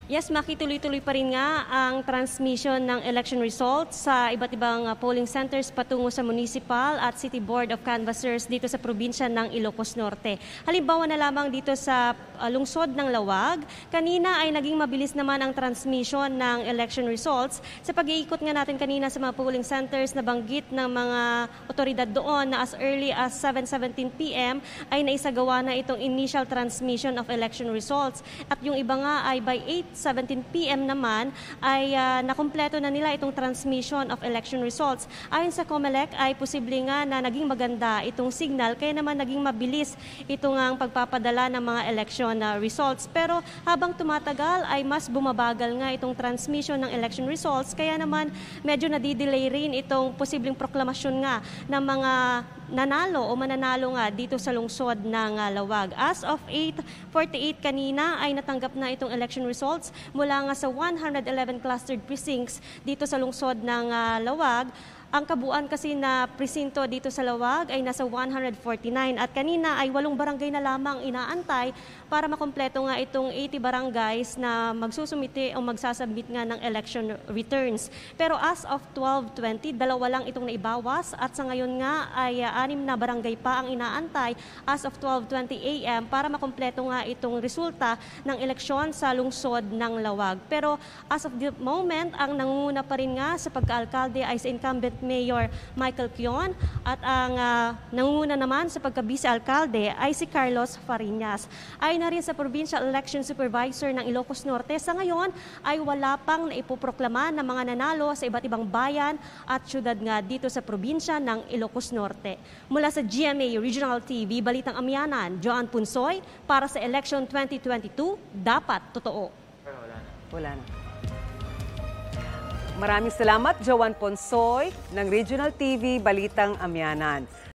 Yes, makituloy-tuloy pa rin nga ang transmission ng election results sa iba't ibang polling centers patungo sa municipal at city board of canvassers dito sa probinsya ng Ilocos Norte. Halimbawa na lamang dito sa lungsod ng Lawag, kanina ay naging mabilis naman ang transmission ng election results. Sa pag-iikot nga natin kanina sa mga polling centers, nabanggit ng mga otoridad doon na as early as 7:17 p.m. ay naisagawa na itong initial transmission of election results. At yung iba nga ay by 8:17 p.m. naman ay nakumpleto na nila itong transmission of election results. Ayon sa COMELEC ay posible nga na naging maganda itong signal kaya naman naging mabilis itong ang pagpapadala ng mga election results. Pero habang tumatagal ay mas bumabagal nga itong transmission ng election results kaya naman medyo nadidelay rin itong posibleng proklamasyon nga ng mga nanalo o mananalo nga dito sa lungsod ng Lawag. As of 8:48 kanina ay natanggap na itong election results mula nga sa 111 clustered precincts dito sa lungsod ng Lawag. Ang kabuuan kasi na presinto dito sa Lawag ay nasa 149 at kanina ay 8 barangay na lamang inaantay para makumpleto nga itong 80 barangays na magsusumite o magsasubmit nga ng election returns. Pero as of 12:20, 2 lang itong naibawas at sa ngayon nga ay 6 na barangay pa ang inaantay as of 12:20 a.m. para makumpleto nga itong resulta ng eleksyon sa lungsod ng Lawag. Pero as of the moment, ang nangunguna pa rin nga sa pagkaalkalde ay sa incumbent Mayor Michael Kion at ang nangunguna naman sa pagka-vice-alkalde ay si Carlos Fariñas. Ayon na rin sa Provincial Election Supervisor ng Ilocos Norte, sa ngayon ay wala pang naipoproklama ng mga nanalo sa iba't ibang bayan at syudad nga dito sa probinsya ng Ilocos Norte. Mula sa GMA Regional TV, Balitang Amyanan, Joan Punsoy, para sa Election 2022, dapat totoo. Wala na. Maraming salamat, Joan Ponsoy ng Regional TV Balitang Amyanan.